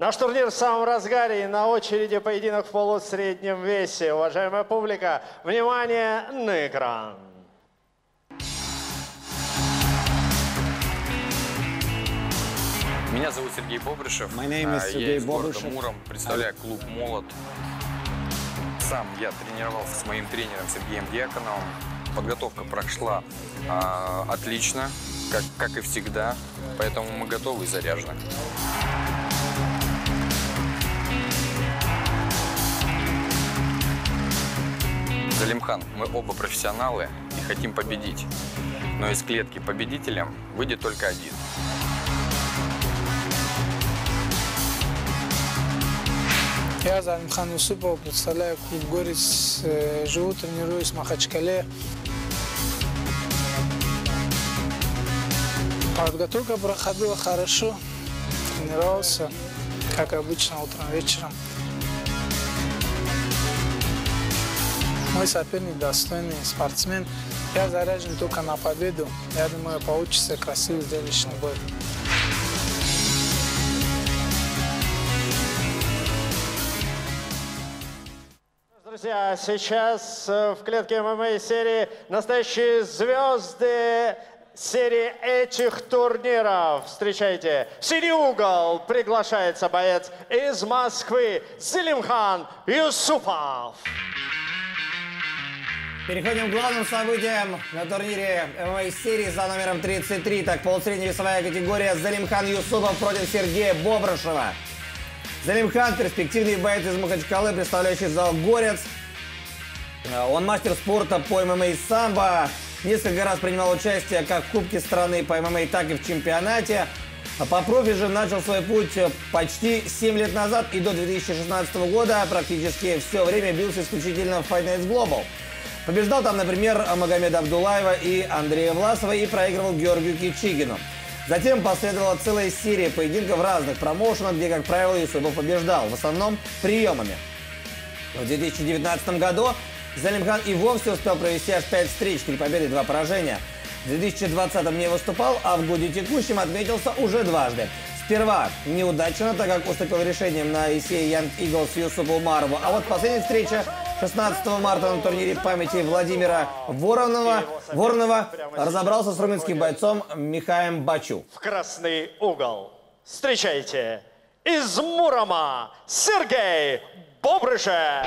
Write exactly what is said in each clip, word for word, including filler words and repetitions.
Наш турнир в самом разгаре, и на очереди поединок в полусреднем весе. Уважаемая публика, внимание на экран. Меня зовут Сергей Бобрышев. My name is Sergey Я из города Bobryshev. Муром, представляю клуб «Молот». Сам я тренировался с моим тренером Сергеем Дьяконовым. Подготовка прошла а, отлично, как, как и всегда, поэтому мы готовы и заряжены. Залимхан, мы оба профессионалы и хотим победить. Но из клетки победителем выйдет только один. Я Залимхан Юсупов, представляю клуб «Горец», живу, тренируюсь в Махачкале. Подготовка проходила хорошо, тренировался, как обычно, утром, вечером. Мой соперник достойный спортсмен. Я заряжен только на победу. Я думаю, получится красивый, зрелищный бой. Друзья, сейчас в клетке ММА серии настоящие звезды серии этих турниров. Встречайте, в синий угол приглашается боец из Москвы Залимхан Юсупов. Переходим к главным событиям на турнире ММА серии за номером тридцать три. Так, полусредневесовая категория. Залимхан Юсупов против Сергея Бобрышева. Залимхан – перспективный боец из Махачкалы, представляющий зал «Горец». Он мастер спорта по ММА и самбо. Несколько раз принимал участие как в Кубке страны по ММА, так и в чемпионате. По профи же начал свой путь почти семь лет назад и до две тысячи шестнадцатого года практически все время бился исключительно в Fight Nights Global. Побеждал там, например, Магомеда Абдулаева и Андрея Власова и проигрывал Георгию Кичигину. Затем последовала целая серия поединков в разных промоушенах, где, как правило, Юсупов побеждал, в основном приемами. В две тысячи девятнадцатом году Залимхан и вовсе успел провести аж пять встреч, три победы и два поражения. В две тысячи двадцатом не выступал, а в году текущем отметился уже дважды. Сперва неудачно, так как уступил решением на ай си эй Young Eagles Юсупу Умарову, а вот последняя встреча шестнадцатого марта на турнире памяти Владимира Воронова, Воронова разобрался с румынским бойцом Михаем Бачу. В красный угол встречайте из Мурома Сергей Бобрышев.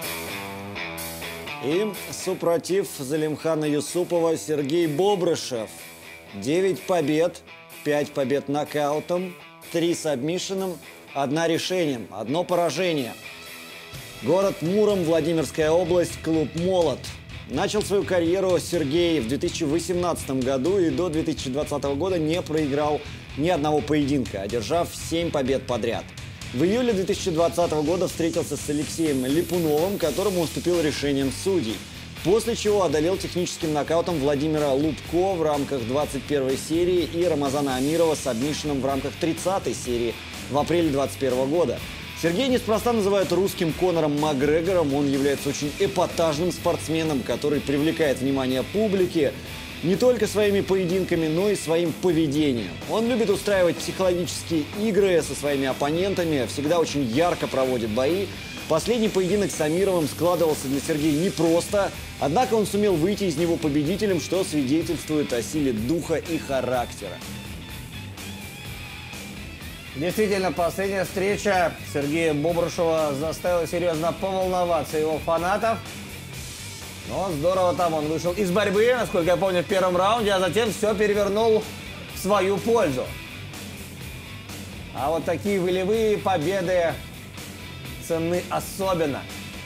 И супротив Залимхана Юсупова Сергей Бобрышев. девять побед, пять побед нокаутом, три сабмишеном, одна решением, одно поражение. Город Муром, Владимирская область, клуб «Молот». Начал свою карьеру Сергей в две тысячи восемнадцатом году и до две тысячи двадцатого года не проиграл ни одного поединка, одержав семь побед подряд. В июле две тысячи двадцатого года встретился с Алексеем Липуновым, которому уступил решением судей. После чего одолел техническим нокаутом Владимира Лубко в рамках двадцать первой серии и Рамазана Амирова с сабмишеном в рамках тридцатой серии в апреле двадцать первого года. Сергей неспроста называют русским Конором Макгрегором. Он является очень эпатажным спортсменом, который привлекает внимание публики не только своими поединками, но и своим поведением. Он любит устраивать психологические игры со своими оппонентами, всегда очень ярко проводит бои. Последний поединок с Амировым складывался для Сергея непросто, однако он сумел выйти из него победителем, что свидетельствует о силе духа и характера. Действительно, последняя встреча Сергея Бобрышева заставила серьезно поволноваться его фанатов. Но здорово там он вышел из борьбы, насколько я помню, в первом раунде, а затем все перевернул в свою пользу. А вот такие волевые победы ценны особенно.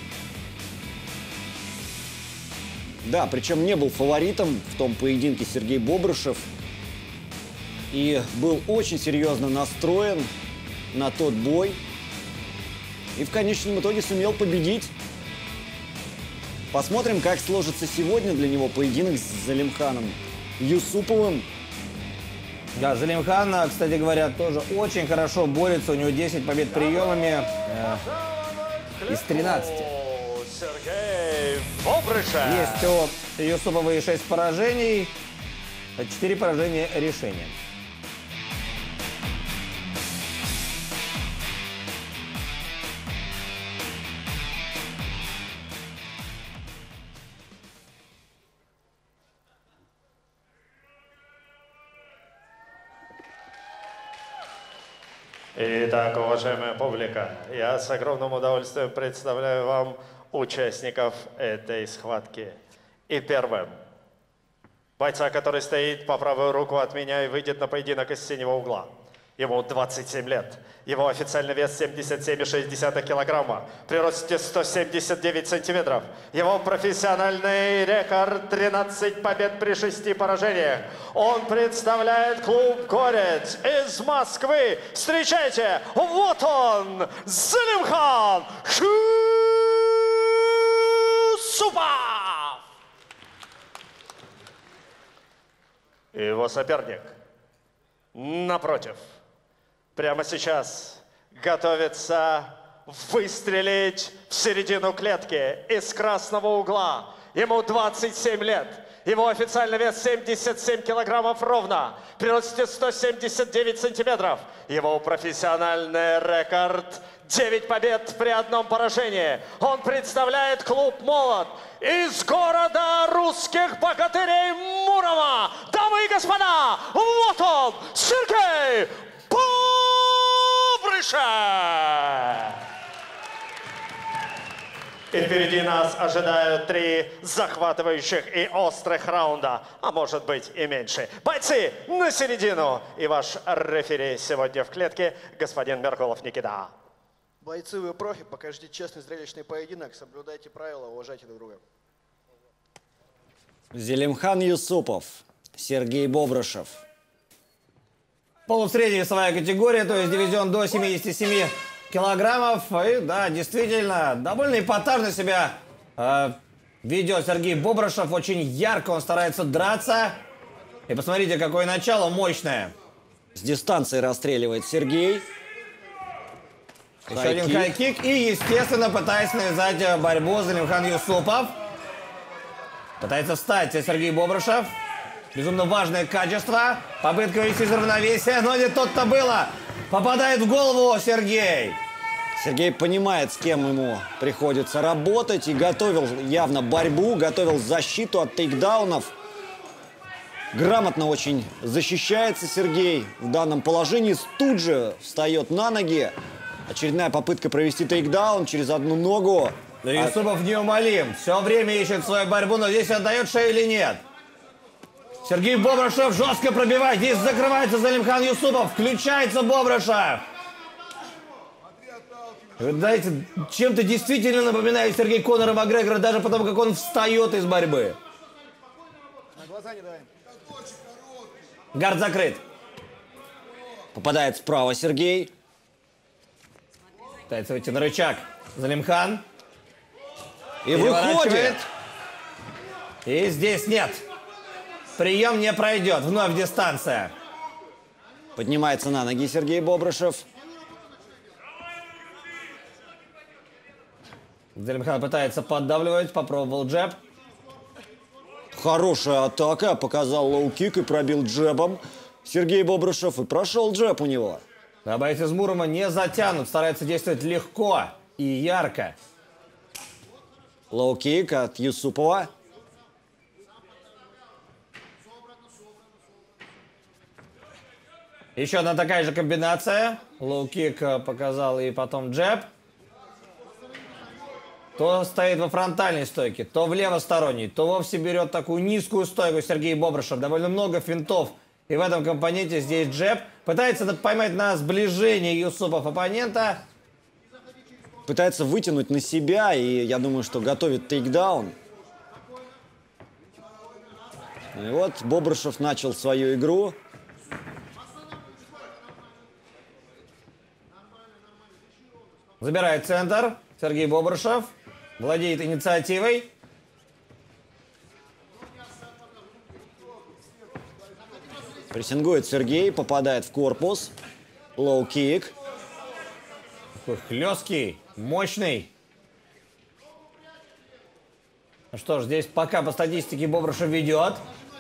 Да, причем не был фаворитом в том поединке Сергей Бобрышев. И был очень серьезно настроен на тот бой. И в конечном итоге сумел победить. Посмотрим, как сложится сегодня для него поединок с Залимханом Юсуповым. Да, Залимхан, кстати говоря, тоже очень хорошо борется. У него десять побед приемами э, из тринадцати. Сергей Бобрышев. Есть у Юсупова и шесть поражений, четыре поражения решением. Итак, уважаемая публика, я с огромным удовольствием представляю вам участников этой схватки. И первым. Бойца, который стоит по правую руку от меня и выйдет на поединок из синего угла. Ему двадцать семь лет. Его официальный вес семьдесят семь и шесть десятых килограмма. При росте сто семьдесят девять сантиметров. Его профессиональный рекорд тринадцать побед при шести поражениях. Он представляет клуб «Горец» из Москвы. Встречайте, вот он, Залимхан Юсупов! Его соперник напротив. Прямо сейчас готовится выстрелить в середину клетки из красного угла. Ему двадцать семь лет. Его официальный вес семьдесят семь килограммов ровно. При росте сто семьдесят девять сантиметров. Его профессиональный рекорд девять побед при одном поражении. Он представляет клуб «Молот» из города русских богатырей Мурома. Дамы и господа, вот он, Сергей Бобрышев! И впереди нас ожидают три захватывающих и острых раунда, а может быть и меньше. Бойцы на середину. И ваш рефери сегодня в клетке, господин Меркулов Никита. Бойцы, вы профи, покажите честный зрелищный поединок, соблюдайте правила, уважайте друг друга. Залимхан Юсупов, Сергей Бобрышев. Полусредняя весовая категория, то есть дивизион до семидесяти семи килограммов. И да, действительно, довольно эпатажно себя э, ведет Сергей Бобрышев. Очень ярко он старается драться. И посмотрите, какое начало мощное. С дистанции расстреливает Сергей. Еще один хай-кик. И, естественно, пытается навязать борьбу Залимхан Юсупов. Пытается встать Сергей Бобрышев. Безумно важное качество. Попытка выйти из равновесия, но не тут-то было. Попадает в голову Сергей. Сергей понимает, с кем ему приходится работать. И готовил явно борьбу, готовил защиту от тейкдаунов. Грамотно очень защищается Сергей в данном положении. Тут же встает на ноги. Очередная попытка провести тейкдаун через одну ногу. Да Юсупов неумолим. Все время ищет свою борьбу, но здесь отдает шею или нет. Сергей Бобрышев жестко пробивает. Здесь закрывается Залимхан Юсупов. Включается Бобрышев. Вы знаете, чем-то действительно напоминает Сергей Конора Макгрегора, даже потому, как он встает из борьбы. Гард закрыт. Попадает справа Сергей. Пытается выйти на рычаг. Залимхан. И выходит. И здесь нет. Прием не пройдет. Вновь дистанция. Поднимается на ноги Сергей Бобрышев. Залимхан пытается поддавливать. Попробовал джеб. Хорошая атака. Показал лоу-кик и пробил джебом Сергей Бобрышев. И прошел джеб у него. А бойцы из Мурома не затянут. Стараются действовать легко и ярко. Лоу-кик от Юсупова. Еще одна такая же комбинация. Лоу-кик показал и потом джеб. То стоит во фронтальной стойке, то в левосторонней, то вовсе берет такую низкую стойку Сергей Бобрышев. Довольно много финтов. И в этом компоненте здесь джеб. Пытается поймать на сближение Юсупов оппонента. Пытается вытянуть на себя. И я думаю, что готовит тейкдаун. И вот Бобрышев начал свою игру. Забирает центр. Сергей Бобрышев владеет инициативой. Прессингует Сергей, попадает в корпус. Лоу-кик. Такой хлесткий, мощный. Ну что ж, здесь пока по статистике Бобрышев ведет.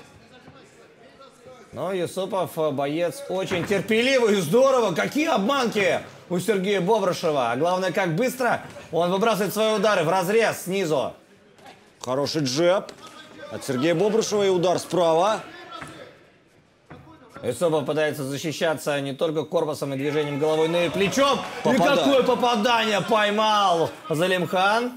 Но Юсупов боец очень терпеливый и здорово. Какие обманки у Сергея Бобрышева. А главное, как быстро он выбрасывает свои удары в разрез снизу. Хороший джеб от Сергея Бобрышева и удар справа. Юсупов пытается защищаться не только корпусом и движением головой, но и плечом. Попадает. И какое попадание поймал Залимхан.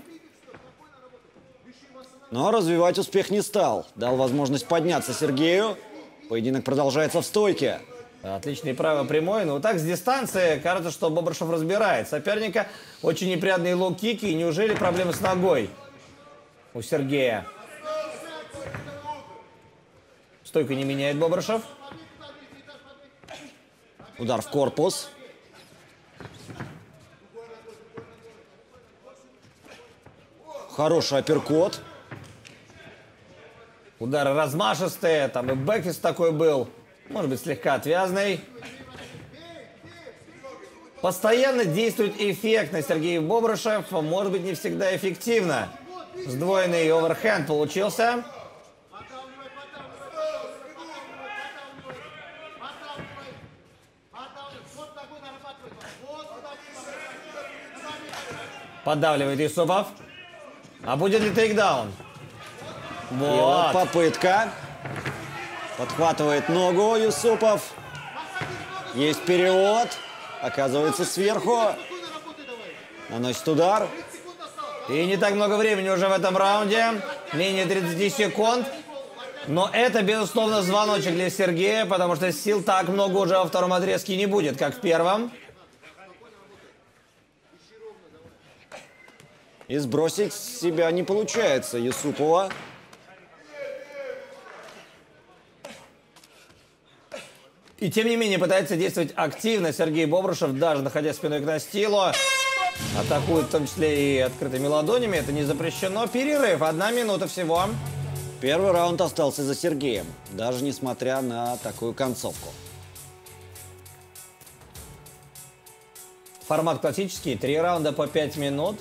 Но развивать успех не стал. Дал возможность подняться Сергею. Поединок продолжается в стойке. Отличный право прямой, но вот так с дистанции кажется, что Бобрышев разбирает соперника. Очень неприятные лоу-кики, и неужели проблемы с ногой у Сергея? Стойку не меняет Бобрышев. Удар в корпус. Хороший апперкот. Удары размашистые, там и бэкфист такой был. Может быть, слегка отвязный. Постоянно действует эффектно Сергей Бобрышев. Может быть, не всегда эффективно. Сдвоенный оверхенд получился. Поддавливает Юсупов. А будет ли тейкдаун? И вот Вот. попытка. Подхватывает ногу Юсупов. Есть перевод. Оказывается сверху. Наносит удар. И не так много времени уже в этом раунде. Менее тридцати секунд. Но это, безусловно, звоночек для Сергея, потому что сил так много уже во втором отрезке не будет, как в первом. И сбросить себя не получается Юсупова. И тем не менее пытается действовать активно Сергей Бобрышев, даже находясь спиной к настилу. Атакует в том числе и открытыми ладонями. Это не запрещено. Перерыв. Одна минута всего. Первый раунд остался за Сергеем, даже несмотря на такую концовку. Формат классический. Три раунда по пять минут.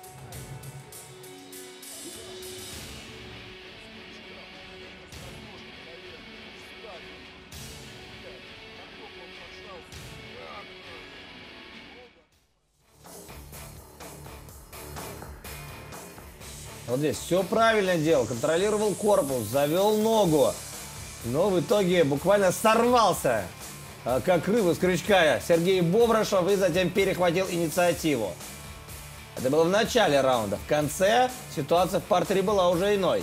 Вот здесь все правильно делал, контролировал корпус, завел ногу, но в итоге буквально сорвался, а, как рыба с крючка, Сергей Бобрышев, и затем перехватил инициативу. Это было в начале раунда. В конце ситуация в партере была уже иной.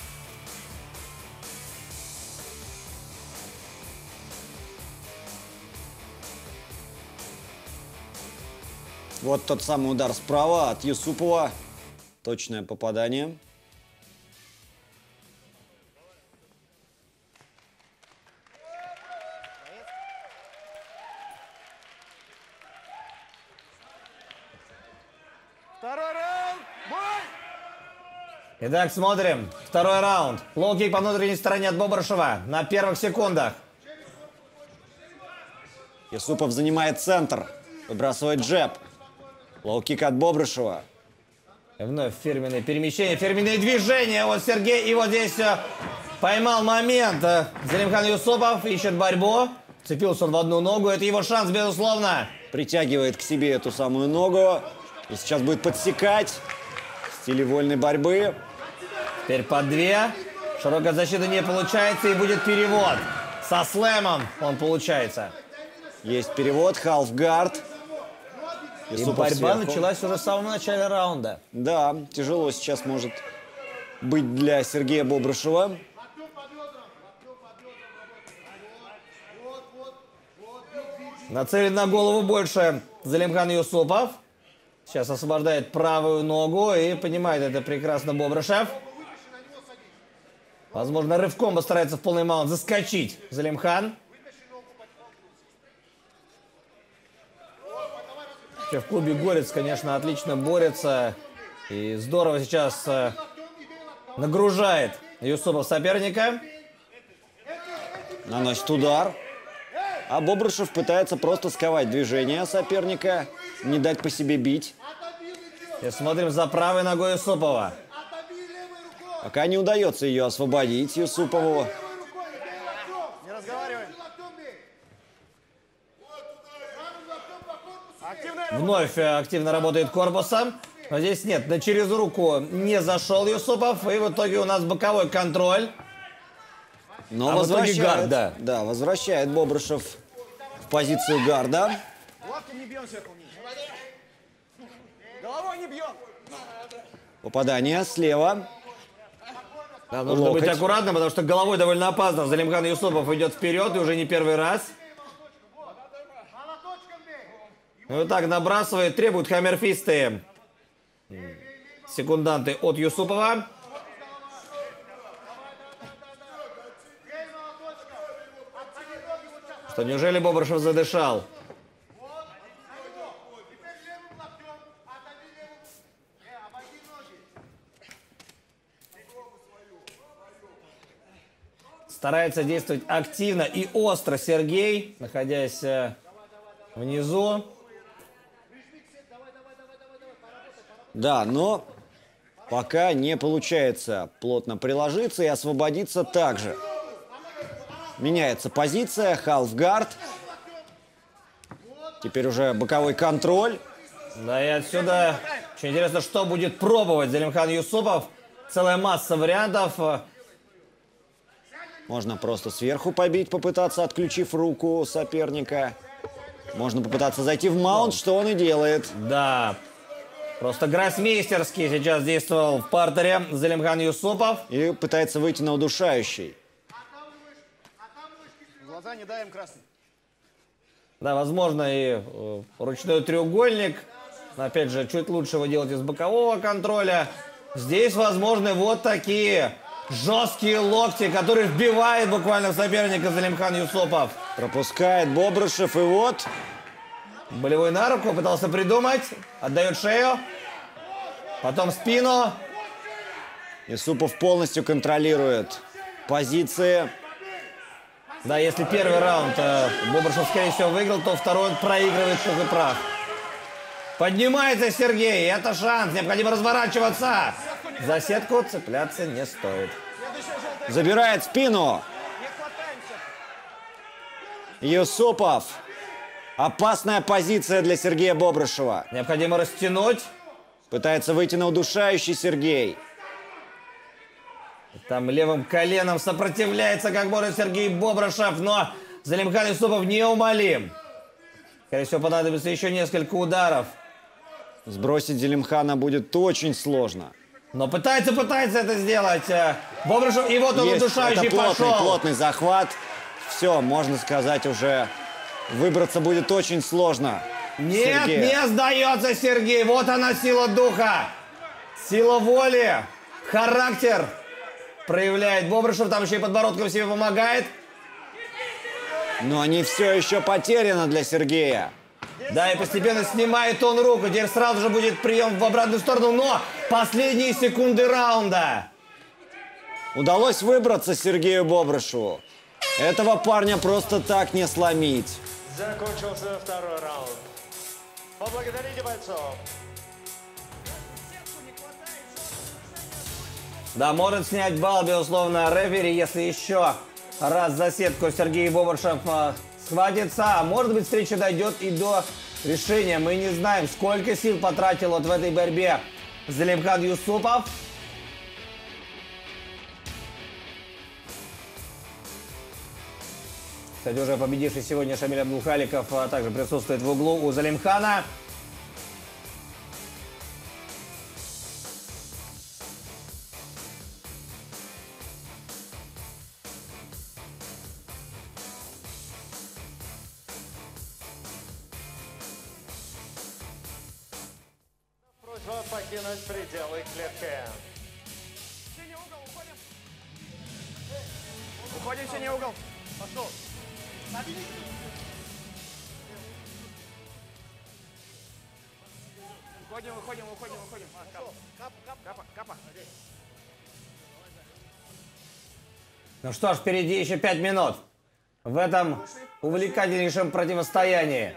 Вот тот самый удар справа от Юсупова. Точное попадание. Второй раунд! Бой! Итак, смотрим. Второй раунд. Лоу-кик по внутренней стороне от Бобрышева на первых секундах. Юсупов занимает центр. Выбрасывает джеб. Лоу-кик от Бобрышева. И вновь фирменные перемещения, фирменные движения. Вот Сергей, и вот здесь э, поймал момент. Э, Залимхан Юсупов ищет борьбу. Цепился он в одну ногу. Это его шанс, безусловно. Притягивает к себе эту самую ногу. И сейчас будет подсекать. В стиле вольной борьбы. Теперь по две. Широкая защита не получается, и будет перевод. Со слэмом он получается. Есть перевод, халфгард. И борьба началась уже в самом начале раунда. Да, тяжело сейчас может быть для Сергея Бобрышева. Нацелен на голову больше Залимхан Юсупов. Сейчас освобождает правую ногу и понимает это прекрасно Бобрышев. Возможно, рывком постарается в полный маунт заскочить Залимхан. В клубе Горец, конечно, отлично борется. И здорово сейчас э, нагружает Юсупов соперника. Наносит удар. А Бобрышев пытается просто сковать движение соперника. Не дать по себе бить. И смотрим за правой ногой Юсупова. Пока не удается ее освободить Юсупову. Не разговаривай. Вновь э, активно работает корпусом. Но здесь нет, на через руку не зашел Юсупов. И в итоге у нас боковой контроль. Но А в итоге возвращает, гард, да. Да, возвращает Бобрышев в позицию гарда. Попадание слева. Да, нужно Локоть. быть аккуратным, потому что головой довольно опасно. Залимхан Юсупов идет вперед, и уже не первый раз. Ну и так набрасывает, требует хаммерфисты секунданты от Юсупова. Что, неужели Бобрышев задышал? Старается действовать активно и остро Сергей, находясь э, внизу. Да, но пока не получается плотно приложиться и освободиться также. Меняется позиция, халфгард. Теперь уже боковой контроль. Да, и отсюда очень интересно, что будет пробовать Залимхан Юсупов. Целая масса вариантов. Можно просто сверху побить, попытаться, отключив руку соперника. Можно попытаться зайти в маунт, что он и делает. Да, просто гроссмейстерски сейчас действовал в партере Залимхан Юсупов. И пытается выйти на удушающий. Глаза не даем красный. Да, возможно, и э, ручной треугольник. Но, опять же, чуть лучше его делать из бокового контроля. Здесь возможны вот такие жесткие локти, которые вбивает буквально в соперника Залимхан Юсупов. Пропускает Бобрышев, и вот... Болевой на руку, пытался придумать. Отдает шею. Потом спину. Юсупов полностью контролирует позиции. Да, если первый раунд э, Бобрышев, скорее всего, выиграл, то второй он проигрывает пух и прах. Поднимается Сергей. Это шанс. Необходимо разворачиваться. За сетку цепляться не стоит. Забирает спину. Юсупов. Опасная позиция для Сергея Бобрышева. Необходимо растянуть. Пытается выйти на удушающий Сергей. Там левым коленом сопротивляется, как может Сергей Бобрышев, но Залимхан Юсупов неумолим. Скорее всего, понадобится еще несколько ударов. Сбросить Залимхана будет очень сложно. Но пытается, пытается это сделать Бобрышев. И вот он Есть, удушающий это плотный, пошел. плотный захват. Все, можно сказать, уже выбраться будет очень сложно. Нет, Сергею. не сдается Сергей. Вот она, сила духа. Сила воли. Характер проявляет Бобрышев. Там еще и подбородком себе помогает. Но не все еще потеряно для Сергея. Да, и постепенно снимает он руку. Теперь сразу же будет прием в обратную сторону. Но последние секунды раунда. Удалось выбраться Сергею Бобрышеву. Этого парня просто так не сломить. Закончился второй раунд. Поблагодарите бойцов. Да, может снять балл, безусловно, рефери, если еще раз за сетку Сергей Бобрышев э, схватится. А может быть, встреча дойдет и до решения. Мы не знаем, сколько сил потратил вот в этой борьбе Залимхан Юсупов. Кстати, уже победивший сегодня Шамиль Абдулхаликов а также присутствует в углу у Залимхана. Просьба покинуть пределы клетки. Уходим в синий угол. Пошел. Выходим, выходим, выходим, выходим. Капа, капа, капа. Ну что ж, впереди еще пять минут в этом увлекательнейшем противостоянии.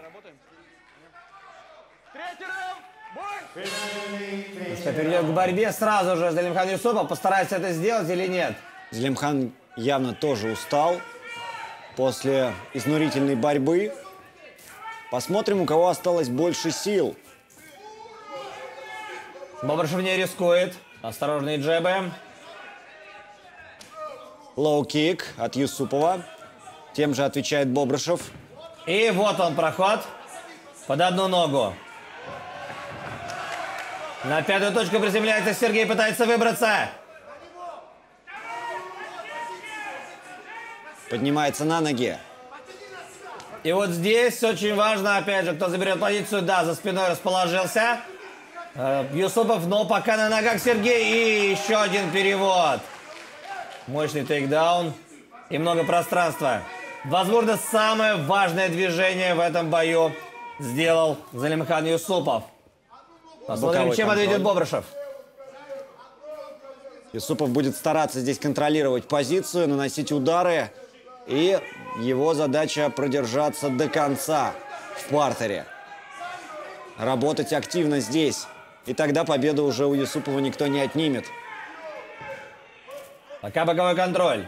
Третий раунд. Бой! Ну что, перейдем к борьбе сразу же. Залимхан Юсупов постарается это сделать или нет? Залимхан явно тоже устал после изнурительной борьбы. Посмотрим, у кого осталось больше сил. Бобрышев не рискует. Осторожные джебы. Лоу-кик от Юсупова. Тем же отвечает Бобрышев. И вот он проход под одну ногу. На пятую точку приземляется Сергей, пытается выбраться. Поднимается на ноги. И вот здесь очень важно, опять же, кто заберет позицию. Да, за спиной расположился э, Юсупов, но пока на ногах Сергей. И еще один перевод. Мощный тейкдаун и много пространства. Возможно, самое важное движение в этом бою сделал Залимхан Юсупов. Посмотрим, Боковой чем контроль. ответит Бобрышев. Юсупов будет стараться здесь контролировать позицию, наносить удары. И его задача продержаться до конца в партере. Работать активно здесь. И тогда победу уже у Юсупова никто не отнимет. Пока боковой контроль.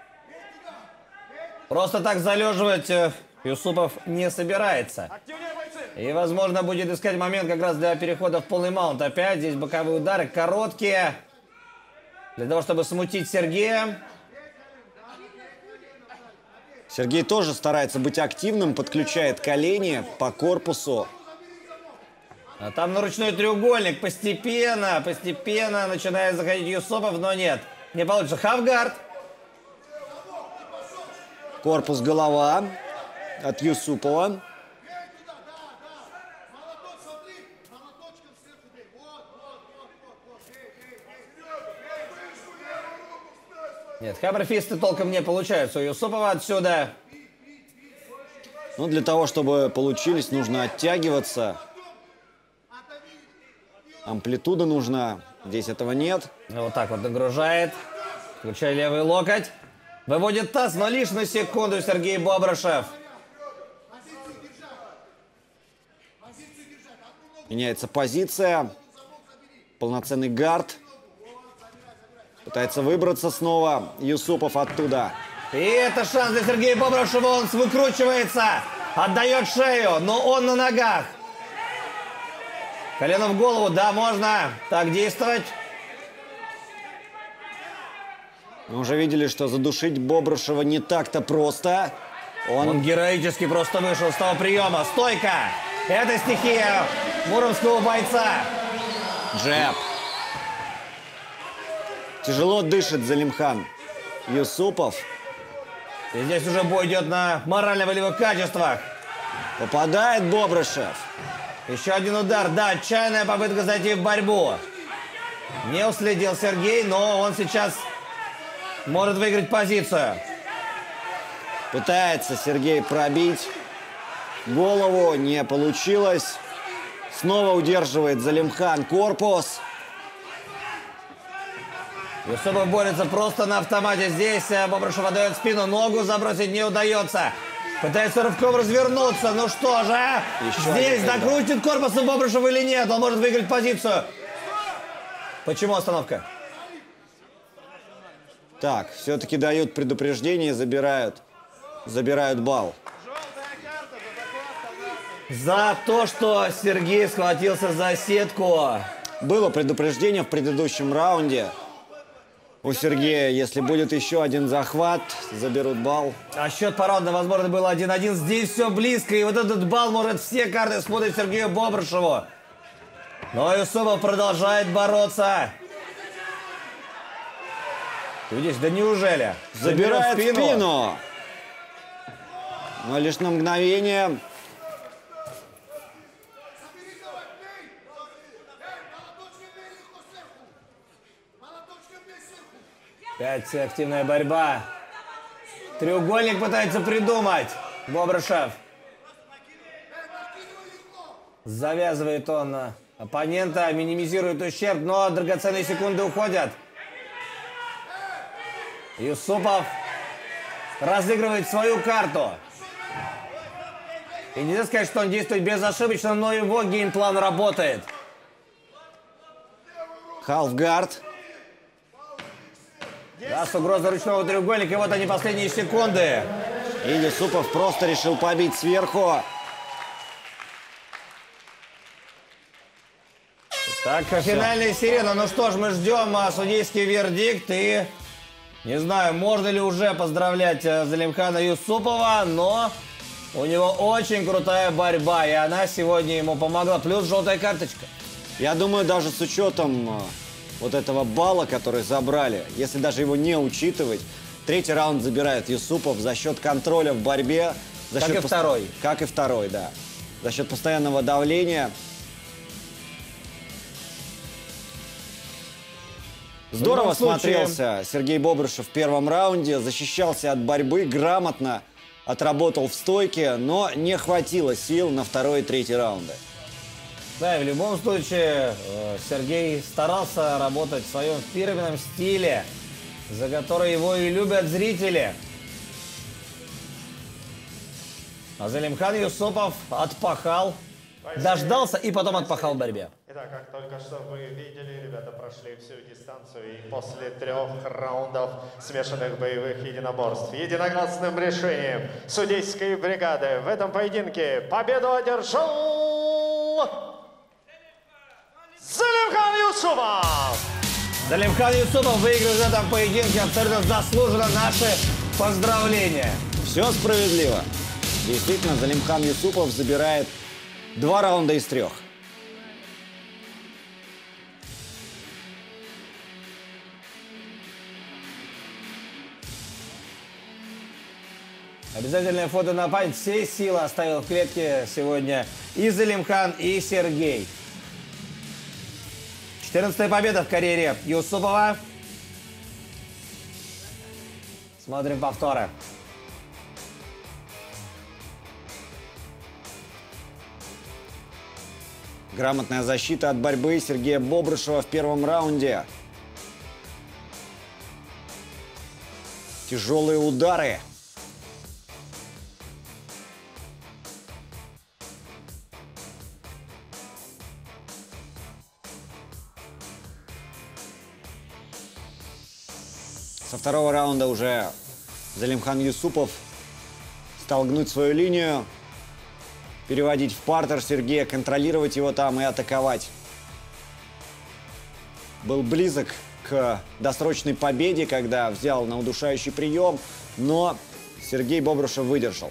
Просто так залеживать э, Юсупов не собирается. И, возможно, будет искать момент как раз для перехода в полный маунт. Опять здесь боковые удары, короткие. Для того, чтобы смутить Сергея. Сергей тоже старается быть активным, подключает колени по корпусу. А там на ручной треугольник постепенно, постепенно начинает заходить Юсупов, но нет. Не получится. Хавгард. Корпус, голова от Юсупова. Нет, хабрфисты толком не получаются у Юсупова отсюда. Ну, для того, чтобы получились, нужно оттягиваться. Амплитуда нужна. Здесь этого нет. Вот так вот нагружает. Включая левый локоть. Выводит таз, но лишь на секунду Сергей Бобрышев. Меняется позиция. Полноценный гард. Пытается выбраться снова Юсупов оттуда. И это шанс для Сергея Бобрышева. Он выкручивается. Отдает шею, но он на ногах. Колено в голову. Да, можно так действовать. Мы уже видели, что задушить Бобрышева не так-то просто. Он... Он героически просто вышел с того приема. Стойка. Это стихия муромского бойца. Джеб. Тяжело дышит Залимхан Юсупов. И здесь уже бой идет на морально-волевых качествах. Попадает Бобрышев. Еще один удар. Да, отчаянная попытка зайти в борьбу. Не уследил Сергей, но он сейчас может выиграть позицию. Пытается Сергей пробить голову. Не получилось. Снова удерживает Залимхан корпус. Юсупов борется просто на автомате. Здесь Бобрышев отдает спину. Ногу забросить не удается. Пытается рывком развернуться. Ну что же, а? Еще Здесь один накрутит корпусом Бобрышев или нет? Он может выиграть позицию. Почему остановка? Так, все-таки дают предупреждение, забирают, забирают балл. За то, что Сергей схватился за сетку. Было предупреждение в предыдущем раунде. У Сергея, если будет еще один захват, заберут балл. А счет по раунду, возможно, был один-один. Здесь все близко. И вот этот балл может все карты спутать Сергею Бобрышеву. Но Юсупов продолжает бороться. Ты видишь, да неужели? Забирает спину. спину. Но лишь на мгновение. Опять активная борьба. Треугольник пытается придумать. Бобрышев. Завязывает он оппонента, минимизирует ущерб, но драгоценные секунды уходят. Юсупов разыгрывает свою карту. И нельзя сказать, что он действует безошибочно, но его геймплан работает. Халфгард. Да, с угрозой ручного треугольника. И вот они, последние секунды. И Юсупов просто решил побить сверху. Так, финальная сирена. Ну что ж, мы ждем судейский вердикт. И Не знаю, можно ли уже поздравлять э, Залимхана Юсупова, но у него очень крутая борьба, и она сегодня ему помогла. Плюс желтая карточка. Я думаю, даже с учетом э, вот этого балла, который забрали, если даже его не учитывать, третий раунд забирает Юсупов за счет контроля в борьбе. За Как счет и пост- второй. Как и второй, да. За счет постоянного давления. Здорово любом случае- смотрелся Сергей Бобрышев в первом раунде, защищался от борьбы, грамотно отработал в стойке, но не хватило сил на второй и третий раунды. Да, и в любом случае э, Сергей старался работать в своем фирменном стиле, за который его и любят зрители. А Залимхан Юсупов отпахал, дождался и потом отпахал в борьбе. Итак, как только что вы видели, ребята прошли всю дистанцию и после трех раундов смешанных боевых единоборств единогласным решением судейской бригады в этом поединке победу одержал Залимхан Юсупов! Залимхан Юсупов выиграл в этом поединке абсолютно заслуженно. Наши поздравления. Все справедливо. Действительно, Залимхан Юсупов забирает два раунда из трех. Обязательное фото на память. Все силы оставил в клетке сегодня и Залимхан, и Сергей. четырнадцатая победа в карьере Юсупова. Смотрим повторы. Грамотная защита от борьбы Сергея Бобрышева в первом раунде. Тяжелые удары. Со второго раунда уже Залимхан Юсупов стал гнуть свою линию, переводить в партер Сергея, контролировать его там и атаковать. Был близок к досрочной победе, когда взял на удушающий прием, но Сергей Бобрышев выдержал.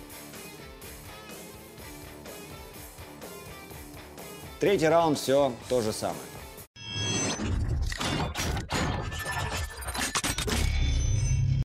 Третий раунд, все то же самое.